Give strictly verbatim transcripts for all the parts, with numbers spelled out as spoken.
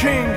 king.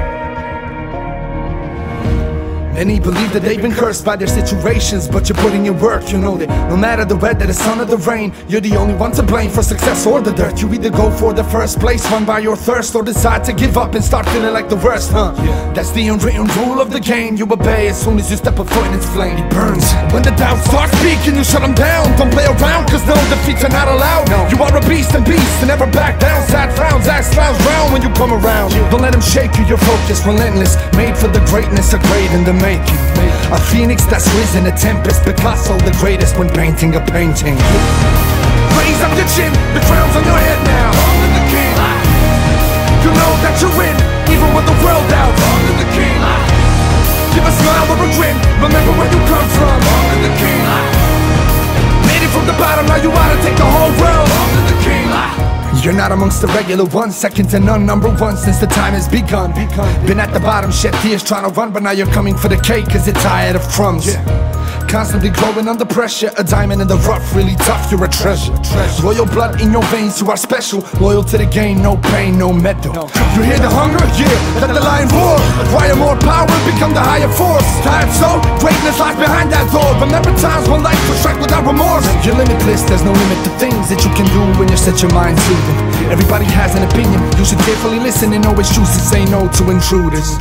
Many believe that they've been cursed by their situations, but you're putting in work, you know that no matter the weather, the sun or the rain, you're the only one to blame for success or the dirt. You either go for the first place, run by your thirst, or decide to give up and start feeling like the worst, huh? Yeah. That's the unwritten rule of the game. You obey as soon as you step a foot in its flame. It burns. When the doubt starts speaking, you shut them down. Don't play around, cause no defeats are not allowed. No. You are a beast and beast and never back down. Sad frowns, axe clowns round when you come around. Yeah. Don't let them shake you, your focus relentless. Made for the greatness, a great in the making. A phoenix that's risen, a tempest. Picasso the greatest when painting a painting. Raise up your chin, the crown's on your head now. Honor the king. You know that you win, even with the world out. Honor the king. Give a smile or a grin, remember where you come from. Honor the king. Made it from the bottom, now you ought to take the whole world. Honor the king. You're not amongst the regular ones, second to none, number one since the time has begun. Been at the bottom, shed tears trying to run, but now you're coming for the cake cause you're tired of crumbs. Constantly growing under pressure, a diamond in the rough, really tough, you're a treasure. Royal blood in your veins, you are special. Loyal to the game, no pain, no medal. You hear the hunger? Yeah, let the lion roar. Acquire more power, become the higher force. Tired so? Greatness lies behind that door. Remember times when life was struck without remorse. You're limitless, there's no limit to things that you can do when you set your mind to them. Everybody has an opinion, you should carefully listen and always choose to say no to intruders.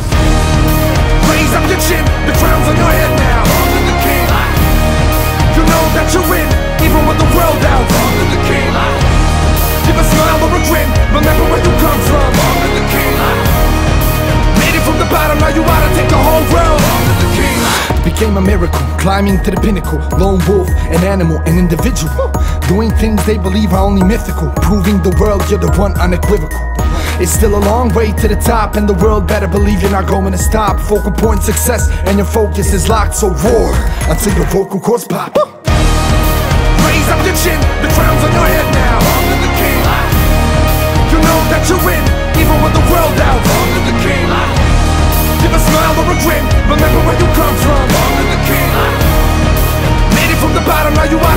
Raise up your chin, the crown's on your head now. Honor the king. You know that you win, even with the world out. Honor the king. Give a smile or a grin, remember where you come from. Honor the king. Made it from the bottom, now you ought to take the whole world. Honor the king. Became a miracle, climbing to the pinnacle. Lone wolf, an animal, an individual. Doing things they believe are only mythical. Proving the world you're the one unequivocal. It's still a long way to the top, and the world better believe you're not going to stop. Focal point success, and your focus is locked, so roar until your vocal cords pop. Raise up your chin, the crown's on your head now. Honor the king. You know that you win, even with the world out. Honor the king. Give a smile or a grin, remember where you come from. Honor the king. Made it from the bottom, now you are